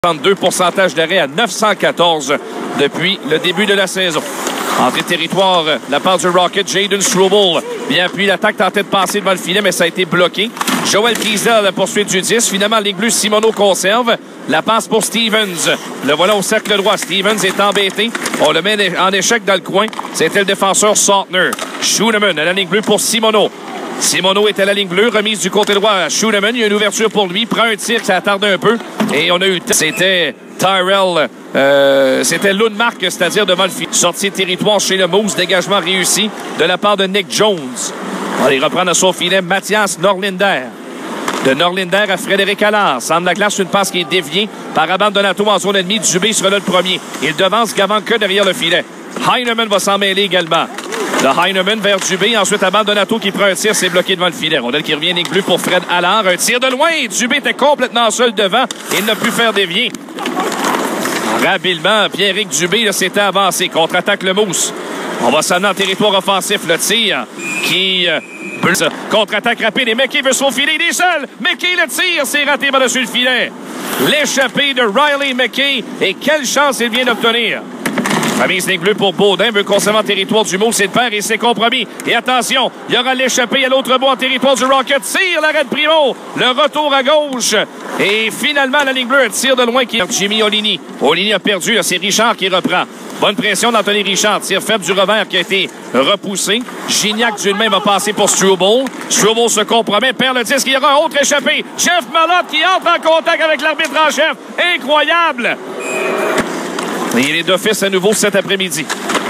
62% d'arrêt à 914 depuis le début de la saison. Entrée de territoire, la part du Rocket, Jaden Struble. Bien appuyé, l'attaque tentait de passer devant le filet, mais ça a été bloqué. Joel Kiesel à la poursuite du 10. Finalement, les Bleus, Simoneau conserve. La passe pour Stevens. Le voilà au cercle droit. Stevens est embêté. On le met en échec dans le coin. C'était le défenseur Saltner. Schooneman à la ligne bleue pour Simoneau. Simoneau est à la ligne bleue, remise du côté droit à Schooneman. Il y a une ouverture pour lui, prend un tir, ça attarde un peu. Et on a eu... C'était Tyrell, c'était Lundmark, c'est-à-dire devant le fil. Sortie de territoire chez le Moose, dégagement réussi de la part de Nick Jones. On va les reprendre à son filet, Mathias Norlinder. De Norlinder à Frédéric Allard. Centre de la glace, une passe qui est déviée par Abandonato en zone ennemie. Dubé sera là le premier. Il devance Gavanka derrière le filet. Heinemann va s'en mêler également. De Heinemann vers Dubé. Ensuite, Abandonato qui prend un tir. C'est bloqué devant le filet. Rondelle qui revient, Nick Bleu pour Fred Allard. Un tir de loin. Dubé était complètement seul devant. Il n'a pu faire dévier. Rapidement, Pierrick Dubé s'était avancé. Contre-attaque le Mousse. On va s'en en territoire offensif. Le tir qui... contre-attaque rapide. Et McKay veut se faufiler. Il est seul. McKay le tire. C'est raté par-dessus le filet. L'échappée de Riley McKay. Et quelle chance il vient d'obtenir. Remise des Bleus pour Baudin, veut conserver en territoire du Mot, c'est de faire et c'est compromis. Et attention, il y aura l'échappée à l'autre bout en territoire du Rocket. Tire l'arrêt de Primo, le retour à gauche. Et finalement, la ligne bleue, un tir de loin qui est Jimmy Olini. Olini a perdu, c'est Richard qui reprend. Bonne pression d'Anthony Richard. Tir faible du revers qui a été repoussé. Gignac d'une main va passer pour Struble. Struble se compromet, perd le disque. Il y aura un autre échappé. Jeff Malotte qui entre en contact avec l'arbitre en chef. Incroyable! Et il est d'office à nouveau cet après-midi.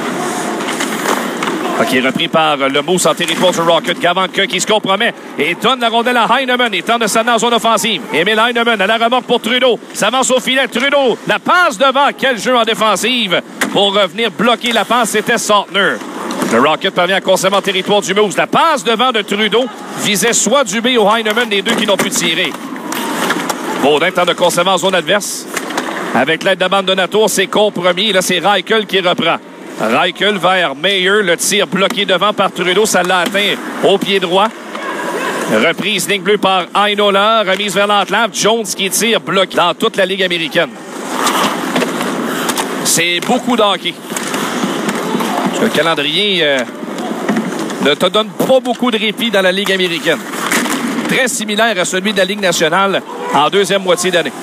Qui est repris par le Mousse en territoire du Rocket. Gavanka qui se compromet et donne la rondelle à Heinemann. Et tente de s'amener en zone offensive. Emile Heinemann à la remorque pour Trudeau. S'avance au filet. Trudeau, la passe devant. Quel jeu en défensive. Pour revenir bloquer la passe, c'était Saltner. Le Rocket parvient à conserver en territoire du Mousse. La passe devant de Trudeau visait soit Dubé ou Heinemann, les deux qui n'ont pu tirer. Baudin tente de conserver en zone adverse. Avec l'aide d'Abandonnato, c'est compromis. Là, c'est Reichel qui reprend. Reichel vers Meyer. Le tir bloqué devant par Trudeau. Ça l'a atteint au pied droit. Reprise ligne bleue par Heinola. Remise vers l'enclave. Jones qui tire bloqué dans toute la Ligue américaine. C'est beaucoup d'hockey. Le calendrier ne te donne pas beaucoup de répit dans la Ligue américaine. Très similaire à celui de la Ligue nationale en deuxième moitié d'année.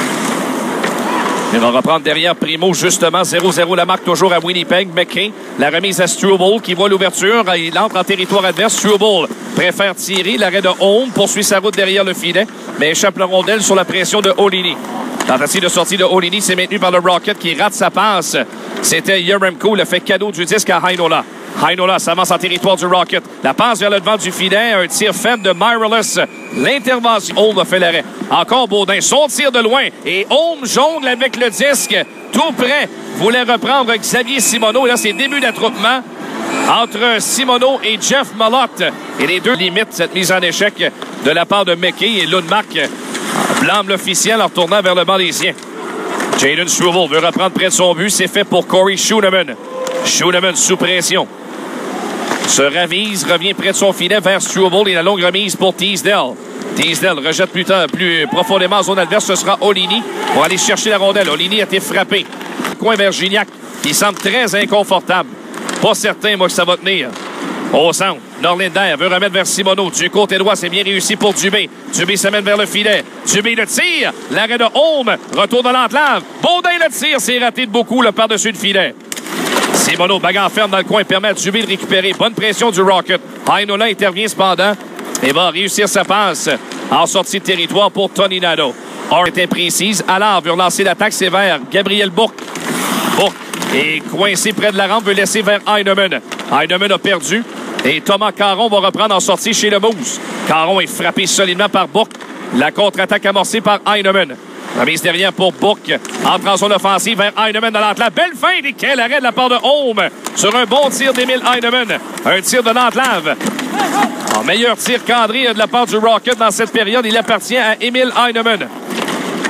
Il va reprendre derrière Primo, justement. 0-0 la marque toujours à Winnipeg. McKay, la remise à Struble qui voit l'ouverture. Il entre en territoire adverse. Struble préfère tirer. L'arrêt de Holm poursuit sa route derrière le filet, mais échappe la rondelle sur la pression de Olini. Tentative de sortie de Olini, c'est maintenu par le Rocket qui rate sa passe. C'était Yaremko, le fait cadeau du disque à Heinola. Heinola s'avance en territoire du Rocket. La passe vers le devant du filet. Un tir faible de Myrolus. L'intervention. Holm a fait l'arrêt. Encore Baudin. Son tir de loin. Et Holm jongle avec le disque. Tout près. Voulait reprendre Xavier Simoneau. Et là, c'est début d'attroupement entre Simoneau et Jeff Malotte. Et les deux limitent cette mise en échec de la part de McKay et Lundmark. Blâme l'officiel en retournant vers le banc des siens. Jaden Struble veut reprendre près de son but. C'est fait pour Corey Schooneman. Schooneman sous pression. Se ravise, revient près de son filet vers Struble et la longue remise pour Teasdale. Teasdale rejette plus profondément en zone adverse. Ce sera Olini pour aller chercher la rondelle. Olini a été frappé. Coin vers Gignac qui semble très inconfortable. Pas certain, moi, que ça va tenir. Au centre, Norlinder veut remettre vers Simoneau. Du côté droit, c'est bien réussi pour Dubé. Dubé se mène vers le filet. Dubé le tire. L'arrêt de Holm. Retour de l'enclave. Baudin le tire. C'est raté de beaucoup le par-dessus le filet. Simoneau, bagarre ferme dans le coin, permet à Dubé de récupérer. Bonne pression du Rocket. Heinola intervient cependant et va réussir sa passe en sortie de territoire pour Tony Nadeau. Or est imprécise. Allard veut relancer l'attaque, c'est vers Gabriel Bourque. Bourque est coincé près de la rampe, veut laisser vers Heinemann. Heinemann a perdu et Thomas Caron va reprendre en sortie chez le Moose. Caron est frappé solidement par Bourque. La contre-attaque amorcée par Heinemann. Remise derrière pour Bourque. Entre en zone offensive vers Heinemann dans l'enclave. Belle fin et quel arrêt de la part de Holm sur un bon tir d'Emile Heinemann. Un tir de l'enclave. Meilleur tir cadré de la part du Rocket dans cette période. Il appartient à Emile Heinemann.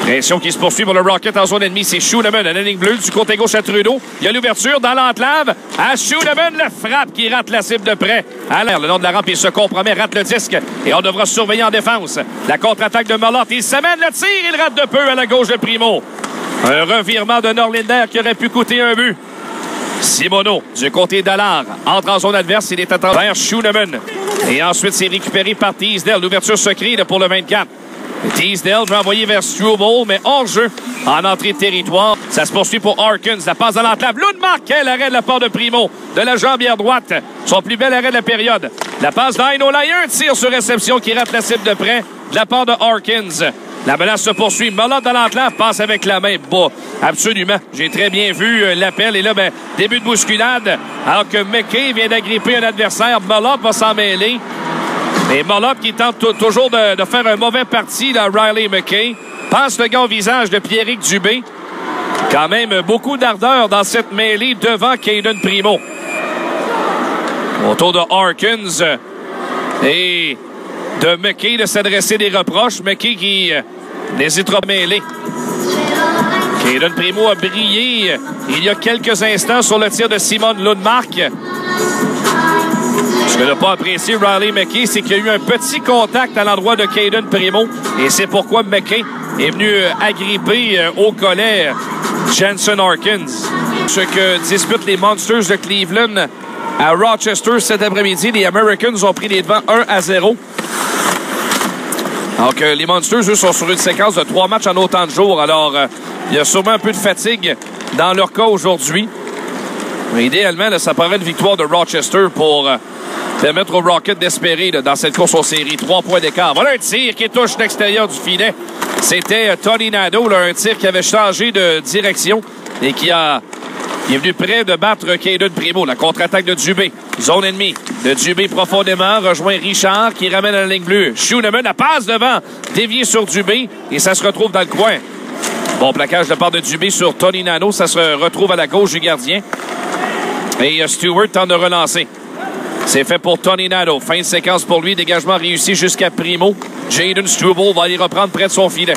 Pression qui se poursuit pour le Rocket en zone ennemie. C'est Schooneman à la ligne bleue du côté gauche à Trudeau. Il y a l'ouverture dans l'enclave. À Schooneman, le frappe qui rate la cible de près. À l'air, le long de la rampe, il se compromet, rate le disque. Et on devra surveiller en défense. La contre-attaque de Molotte. Il s'amène le tir. Il rate de peu à la gauche de Primo. Un revirement de Norlinder qui aurait pu coûter un but. Simoneau, du côté d'Allard, entre en zone adverse. Il est attendu vers Schooneman. Et ensuite, c'est récupéré par Teasdale. L'ouverture secrète pour le 24. Teasdale va envoyer vers Struble, mais hors-jeu en entrée de territoire. Ça se poursuit pour Harkins. La passe dans l'enclave. Lundmark, quel arrêt de la part de Primo. De la jambière droite. Son plus bel arrêt de la période. La passe d'Aino. Là, il y a un tir sur réception qui rate la cible de près de la part de Harkins. La menace se poursuit. Molotte dans l'enclave passe avec la main bas. Absolument. J'ai très bien vu l'appel. Et là, début de bousculade. Alors que McKay vient d'agripper un adversaire. Molotte va s'en mêler. Et Molotte qui tente toujours de faire un mauvais parti à Riley McKay. Passe le gars au visage de Pierrick Dubé. Quand même beaucoup d'ardeur dans cette mêlée devant Caden Primo. Autour de Harkins et de McKay de s'adresser des reproches. McKay qui n'hésitera pas à mêler. Caden Primo a brillé il y a quelques instants sur le tir de Simon Lundmark. Ce que n'a pas apprécié Riley McKay, c'est qu'il y a eu un petit contact à l'endroit de Caden Primo. Et c'est pourquoi McKay est venu agripper au collet Jansen Harkins. Ce que disputent les Monsters de Cleveland à Rochester cet après-midi. Les Americans ont pris les devants 1-0. Donc, les Monsters, eux, sont sur une séquence de 3 matchs en autant de jours. Alors, il y a sûrement un peu de fatigue dans leur cas aujourd'hui. Mais idéalement, là, ça paraît une victoire de Rochester pour permettre au Rocket d'espérer dans cette course aux séries. 3 points d'écart. Voilà un tir qui touche l'extérieur du filet. C'était Tony Nadeau, là, un tir qui avait changé de direction et qui est venu près de battre Caden Primo. La contre-attaque de Dubé. Zone ennemie de Dubé profondément. Rejoint Richard qui ramène à la ligne bleue. Schooneman, la passe devant. Dévié sur Dubé et ça se retrouve dans le coin. Bon plaquage de part de Dubé sur Tony Nadeau. Ça se retrouve à la gauche du gardien. Et Stewart tente de relancer. C'est fait pour Tony Nadeau. Fin de séquence pour lui. Dégagement réussi jusqu'à Primo. Jaden Struble va aller reprendre près de son filet.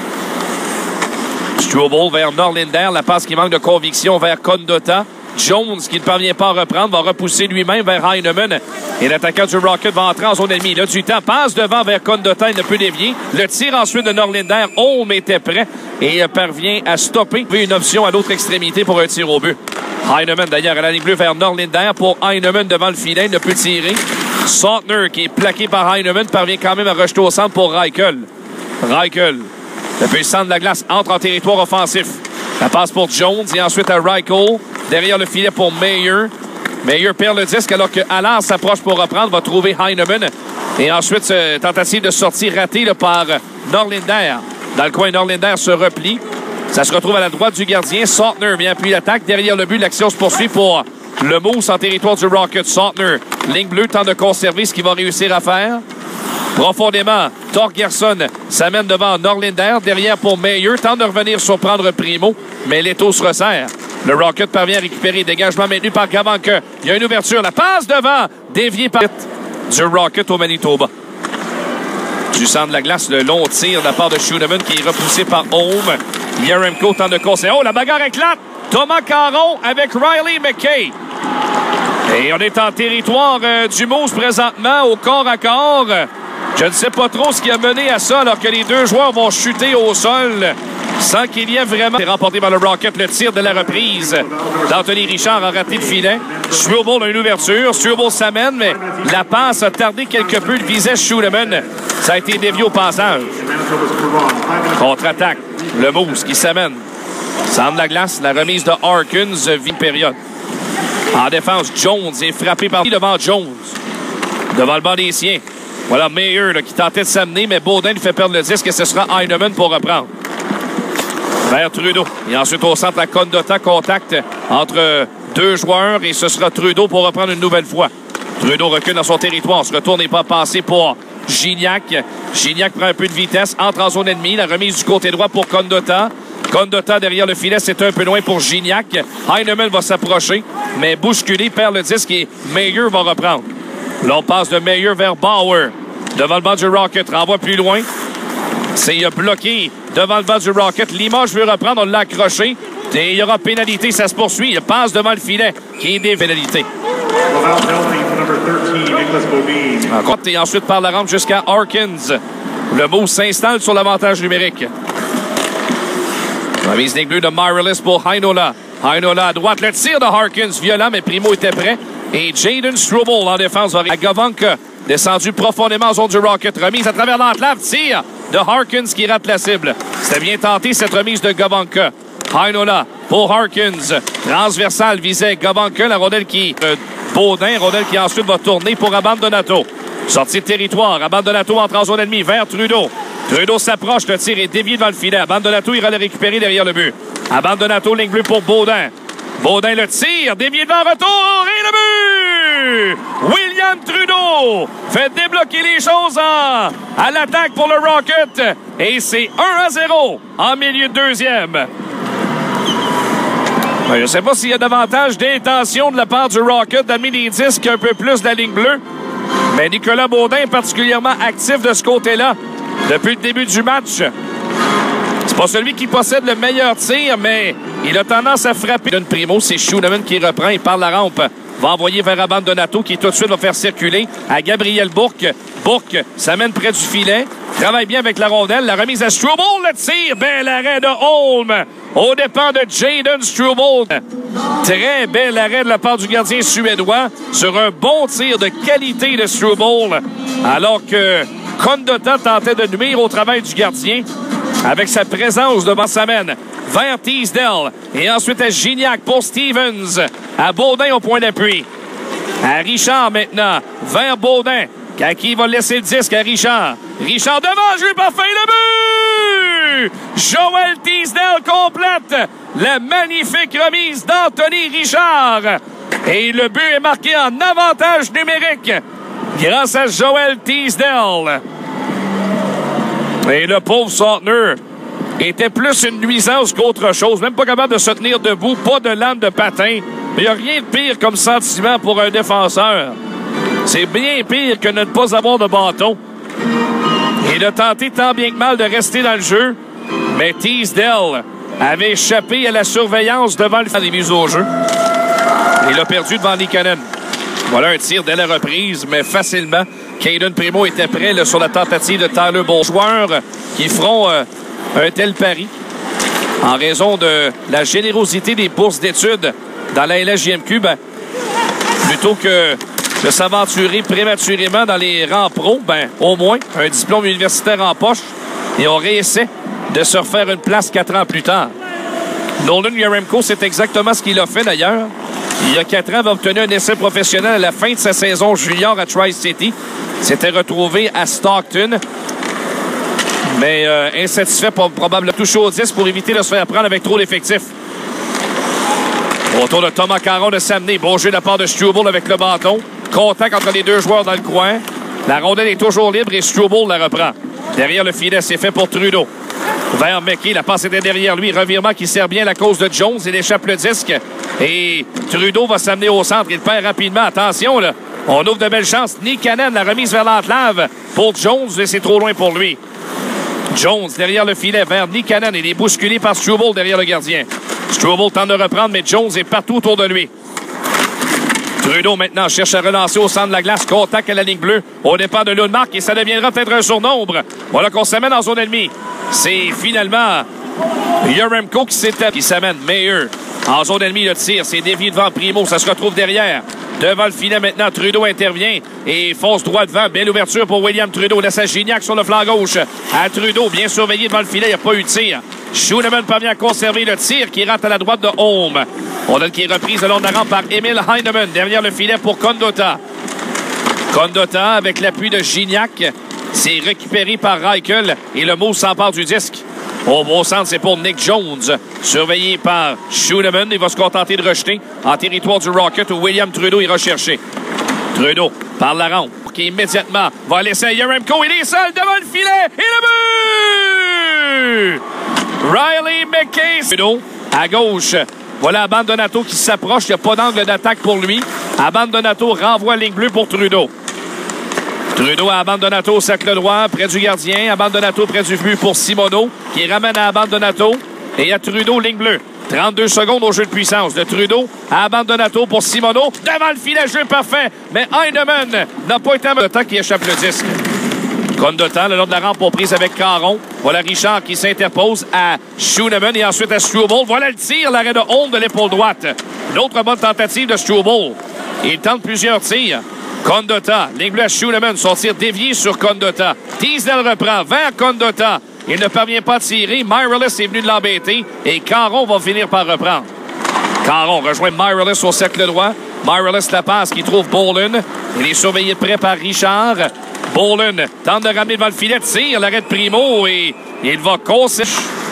Struble vers Norlinder. La passe qui manque de conviction vers Condotta. Jones, qui ne parvient pas à reprendre, va repousser lui-même vers Heinemann. Et l'attaquant du Rocket va entrer en zone ennemie. Il a du temps. Passe devant vers Condotta. Il ne peut dévier. Le tir ensuite de Norlinder. Holm était prêt et parvient à stopper. Une option à l'autre extrémité pour un tir au but. Heinemann, d'ailleurs, à la ligne bleue vers Norlinder pour Heinemann devant le filet. Il ne peut tirer. Sautner, qui est plaqué par Heinemann, parvient quand même à rejeter au centre pour Reichel. Reichel, depuis le centre de la glace, entre en territoire offensif. La passe pour Jones et ensuite à Reichel. Derrière le filet pour Mayer. Mayer perd le disque alors que Allard s'approche pour reprendre. Va trouver Heinemann. Et ensuite, tentative de sortie ratée là, par Norlinder. Dans le coin, Norlinder se replie. Ça se retrouve à la droite du gardien. Sautner vient appuyer l'attaque. Derrière le but, l'action se poursuit pour le Moose en territoire du Rocket. Sautner, ligne bleue, tente de conserver ce qu'il va réussir à faire. Profondément, Torgerson s'amène devant Norlinder. Derrière pour Mayer, tente de revenir surprendre Primo, mais l'étau se resserre. Le Rocket parvient à récupérer. Dégagement maintenu par Gavanke. Il y a une ouverture. La passe devant, déviée par du Rocket au Manitoba. Du centre de la glace, le long tir de la part de Schooneman qui est repoussé par Holm. Yaremko tente de conserver. Oh, la bagarre éclate. Thomas Caron avec Riley McKay. Et on est en territoire du Moose présentement, au corps à corps. Je ne sais pas trop ce qui a mené à ça, alors que les deux joueurs vont chuter au sol sans qu'il y ait vraiment... C'est remporté par le Rocket, le tir de la reprise d'Anthony Richard a raté le filet. Struble a une ouverture. Struble s'amène, mais la passe a tardé quelque peu. Le visait Schooneman. Ça a été dévié au passage. Contre-attaque. Le Moose qui s'amène. Centre de la glace, la remise de Harkins, vie période. En défense, Jones est frappé par devant Jones. Devant le banc des siens. Voilà Mayer là, qui tentait de s'amener, mais Baudin lui fait perdre le disque et ce sera Heinemann pour reprendre. Vers Trudeau. Et ensuite au centre, la Condotta, contact entre deux joueurs et ce sera Trudeau pour reprendre une nouvelle fois. Trudeau recule dans son territoire, se retourne et pas passé pour Gignac. Gignac prend un peu de vitesse, entre en zone ennemie. La remise du côté droit pour Condotta. Condotta derrière le filet, c'est un peu loin pour Gignac. Heinemann va s'approcher, mais bousculé, perd le disque et Mayer va reprendre. Là, on passe de Mayer vers Bauer. Devant le banc du Rocket, renvoie plus loin. C'est bloqué devant le banc du Rocket. Limoges veut reprendre, on l'a accroché. Et il y aura pénalité, ça se poursuit. Il passe devant le filet, qui est des pénalités. Et ensuite par la rampe jusqu'à Harkins. Le mot s'installe sur l'avantage numérique. La mise des bleus de Miralis pour Heinola. Heinola à droite, le tir de Harkins, violent, mais Primo était prêt. Et Jaden Struble en défense va à Govanka, descendu profondément en zone du Rocket. Remise à travers l'enclave, tir de Harkins qui rate la cible. C'était bien tenté cette remise de Govanka. Heinola pour Harkins. Transversal visait Govanka, la rondelle qui... Baudin, rondelle qui ensuite va tourner pour Abandonato. Sortie de territoire, Abandonato entre en zone ennemie vers Trudeau. Trudeau s'approche, le tir est dévié devant le filet. Abandonato ira le récupérer derrière le but. Abandonato, ligne bleue pour Baudin. Baudin le tire, dévié devant retour et le but! William Trudeau fait débloquer les choses à l'attaque pour le Rocket. Et c'est 1-0 en milieu de deuxième. Je ne sais pas s'il y a davantage d'intention de la part du Rocket d'amener les disques un peu plus de la ligne bleue. Mais Nicolas Baudin est particulièrement actif de ce côté-là depuis le début du match. C'est pas celui qui possède le meilleur tir, mais il a tendance à frapper. D'une Primo, c'est Schunemann qui reprend et par la rampe. Va envoyer vers Abandonato qui tout de suite va faire circuler à Gabriel Bourque. Bourque s'amène près du filet. Travaille bien avec la rondelle. La remise à Struble. Le tir. Bel arrêt de Holm. Au départ de Jaden Struble. Très bel arrêt de la part du gardien suédois sur un bon tir de qualité de Struble. Alors que Condotta tentait de nuire au travail du gardien avec sa présence devant sa mène. Vers Teasdale. Et ensuite à Gignac pour Stevens. À Baudin au point d'appui. À Richard maintenant. Vers Baudin. Qui va laisser le disque à Richard. Richard devant, joué parfait, le but! Joel Teasdale complète la magnifique remise d'Anthony Richard. Et le but est marqué en avantage numérique grâce à Joel Teasdale. Et le pauvre Sautner était plus une nuisance qu'autre chose. Même pas capable de se tenir debout, pas de lame de patin. Il n'y a rien de pire comme sentiment pour un défenseur. C'est bien pire que de ne pas avoir de bâton. Il a tenté tant bien que mal de rester dans le jeu, mais Teasdale avait échappé à la surveillance devant le des mises au jeu. Il a perdu devant Likanen. Voilà un tir dès la reprise, mais facilement. Caden Primo était prêt là, sur la tentative de Tyler Ball. Joueurs qui feront un tel pari en raison de la générosité des bourses d'études dans la LHJMQ, plutôt que de s'aventurer prématurément dans les rangs pro, au moins un diplôme universitaire en poche et on réessaie de se refaire une place 4 ans plus tard. Nolan Yaremko, c'est exactement ce qu'il a fait d'ailleurs. Il y a 4 ans, il avait obtenu un essai professionnel à la fin de sa saison junior à Tri-City. S'était retrouvé à Stockton. Mais insatisfait, probablement touché au 10 pour éviter de se faire prendre avec trop d'effectifs. Autour de Thomas Caron de s'amener. Bon jeu de la part de Struble avec le bâton. Contact entre les deux joueurs dans le coin. La rondelle est toujours libre et Struble la reprend. Derrière le filet, c'est fait pour Trudeau. Vers McKay, la passe était derrière lui. Revirement qui sert bien la cause de Jones. Il échappe le disque. Et Trudeau va s'amener au centre. Il perd rapidement. Attention, là. On ouvre de belles chances. Nikanen, la remise vers l'enclave pour Jones. Et c'est trop loin pour lui. Jones derrière le filet vers Nikanen. Il est bousculé par Struble derrière le gardien. Struble tente de reprendre, mais Jones est partout autour de lui. Trudeau maintenant cherche à relancer au centre de la glace. Contact à la ligne bleue au départ de Lundmark et ça deviendra peut-être un surnombre. Voilà qu'on s'amène en zone ennemie. C'est finalement Yaremko qui s'amène. Meilleur en zone ennemie, le tir. C'est dévié devant Primo. Ça se retrouve derrière. Devant le filet maintenant, Trudeau intervient et fonce droit devant. Belle ouverture pour William Trudeau. Laisse à Gignac sur le flanc gauche. À Trudeau, bien surveillé devant le filet. Il n'y a pas eu de tir. Schunemann parvient à conserver le tir qui rate à la droite de Holm. Rondelle qui est reprise le long de la rampe par Emil Heinemann. Derrière le filet pour Condotta. Condotta avec l'appui de Gignac. C'est récupéré par Reichel et le mot s'empare du disque. Au beau centre, c'est pour Nick Jones. Surveillé par Schunemann. Il va se contenter de rejeter en territoire du Rocket où William Trudeau ira chercher. Trudeau par la rampe qui immédiatement va laisser à Yaremko. Il est seul devant le filet et le but! Riley McKay. Trudeau à gauche. Voilà Abandonato qui s'approche. Il n'y a pas d'angle d'attaque pour lui. Abandonato renvoie ligne bleue pour Trudeau. Trudeau à la bande Donato au cercle droit, près du gardien. À bande Donato, près du but pour Simoneau, qui ramène à la bande Donato. Et à Trudeau, ligne bleue. 32 secondes au jeu de puissance de Trudeau à la bande Donato pour Simoneau. Devant le filet, jeu parfait. Mais Heinemann n'a pas été le temps qui échappe le disque. Condotta, le long de la rampe pour prise avec Caron. Voilà Richard qui s'interpose à Schooneman et ensuite à Struble. Voilà le tir, l'arrêt de Holm de l'épaule droite. Une autre bonne tentative de Struble. Il tente plusieurs tirs. Condotta, ligne bleue à Schooneman, son tir dévié sur Condotta. Teasdale reprend vers Condotta. Il ne parvient pas à tirer. Meireles est venu de l'embêter et Caron va finir par reprendre. Caron rejoint Meireles au cercle droit. Meireles la passe qui trouve Bolin. Il est surveillé de près par Richard. Bolin tente de ramener devant le filet, tire l'arrêt de Primo et il va causer.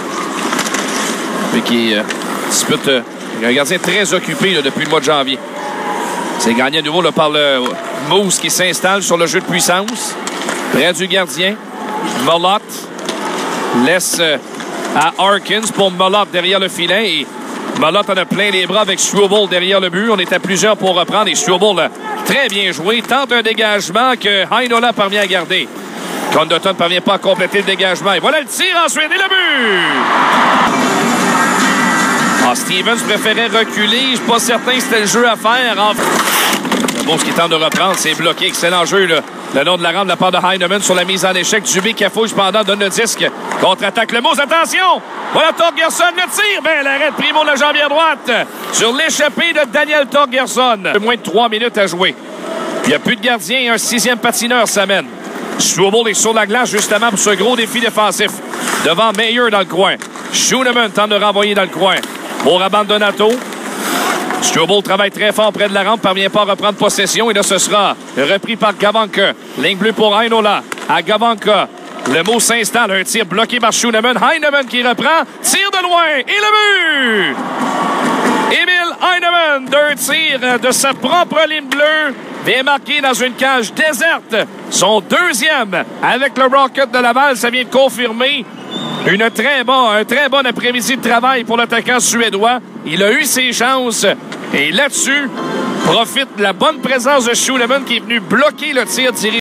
Puis qui dispute un gardien très occupé là, depuis le mois de janvier. C'est gagné à nouveau là, par le Moose qui s'installe sur le jeu de puissance. Près du gardien. Molot laisse à Harkins pour Molot derrière le filet. Et Molot en a plein les bras avec Struble derrière le but. On est à plusieurs pour reprendre. Et Struble, très bien joué, tente un dégagement que Heinola parvient à garder. Condotta ne parvient pas à compléter le dégagement. Et voilà le tir ensuite et le but! Stevens préférait reculer. Je ne suis pas certain que c'était le jeu à faire. Le Moose qui tente de reprendre, c'est bloqué. Excellent jeu, là. Le nom de la rampe de la part de Heinemann sur la mise en échec. Dubé qui affouche pendant, donne le disque. Contre-attaque le Moose. Attention! Voilà Torgerson, le tir. Ben, l'arrêt de Primo de la jambière droite. Sur l'échappée de Daniel Torgerson. Moins de 3 minutes à jouer. Il n'y a plus de gardien et un 6e patineur s'amène. Struble est sur la glace justement pour ce gros défi défensif. Devant Meyer dans le coin. Schooneman tente de renvoyer dans le coin. Pour la bande Donato. Struble travaille très fort près de la rampe, parvient pas à reprendre possession. Et là, ce sera repris par Gavanka. Ligne bleue pour Heinola. À Gavanka. Le mot s'installe. Un tir bloqué par Schooneman. Heinemann qui reprend. Tire de loin. Et le but! Emil Heinemann d'un tir de sa propre ligne bleue. Vient marqué dans une cage déserte. Son deuxième avec le Rocket de Laval. Ça vient de confirmer. Un très bon après-midi de travail pour l'attaquant suédois. Il a eu ses chances. Et là-dessus, profite de la bonne présence de Schooneman qui est venu bloquer le tir dirigé.